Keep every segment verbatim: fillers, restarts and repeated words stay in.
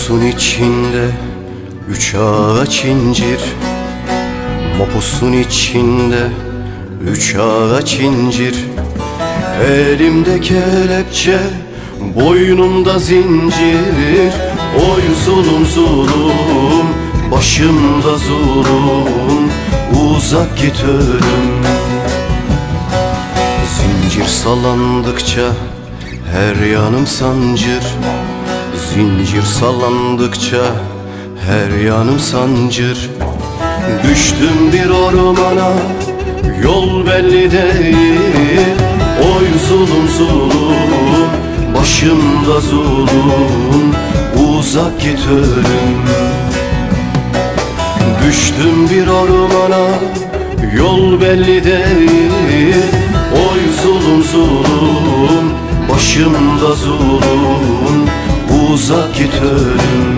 Mapusun içinde üç ağaç incir, mapusun içinde üç ağaç incir. Elimde kelepçe, boynumda zincir. Oy zulüm zulüm, başımda zulüm. Uzak git ölüm. Zincir sallandıkça her yanım sancır. Zincir sallandıkça her yanım sancır. Düştüm bir ormana, yol belli değil. Oy zulüm zulüm, başımda zulüm. Uzak git ölüm. Düştüm bir ormana, yol belli değil. Oy zulüm zulüm, başımda zulüm. Uzak git ölüm.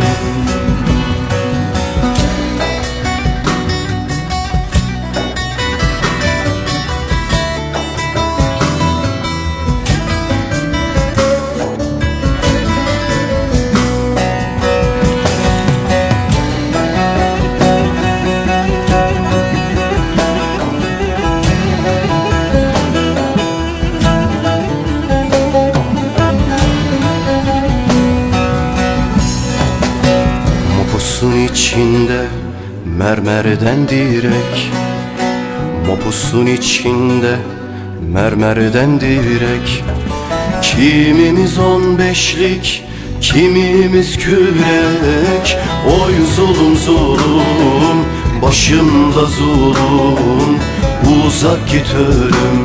Mapusun içinde mermerden direk, mapusun içinde mermerden direk. Kimimiz on beşlik, kimimiz kürek. Oy zulüm zulüm, başımda zulüm. Uzak git ölüm.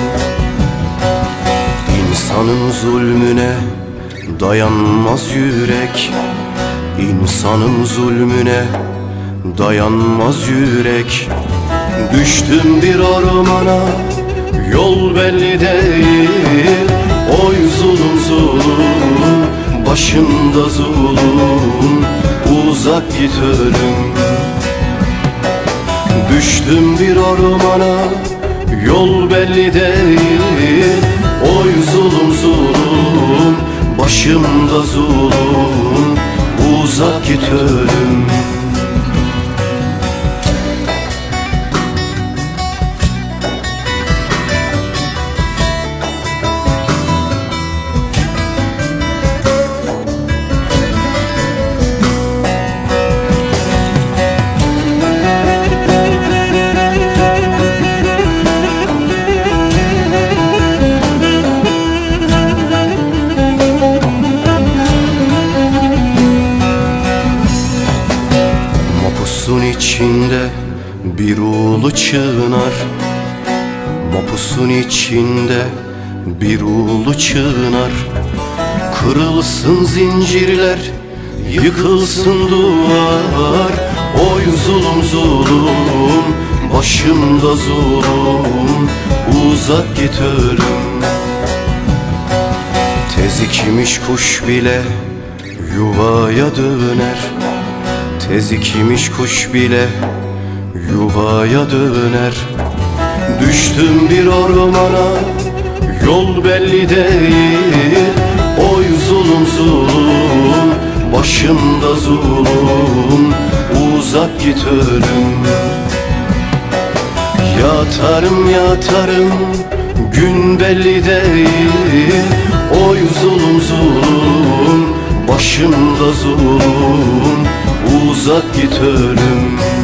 İnsanın zulmüne dayanmaz yürek. İnsanın zulmüne dayanmaz yürek. Düştüm bir ormana, yol belli değil. Oy zulüm zulüm, başımda zulüm. Uzak git ölüm. Düştüm bir ormana, yol belli değil. Oy zulüm zulüm, başımda zulüm. Uzak git ölüm. Mapusun içinde bir ulu çınar, mapusun içinde bir ulu çınar. Kırılsın zincirler, yıkılsın duvar. Oy zulüm zulüm, başımda zulüm. Uzak git ölüm. Tezikmiş kuş bile yuvaya döner. Tezikmiş kuş bile yuvaya döner. Düştüm bir ormana, yol belli değil. Oy zulüm zulüm, başımda zulüm. Uzak git ölüm. Yatarım yatarım, gün belli değil. Oy zulüm zulüm, başımda zulüm. Uzak git ölüm.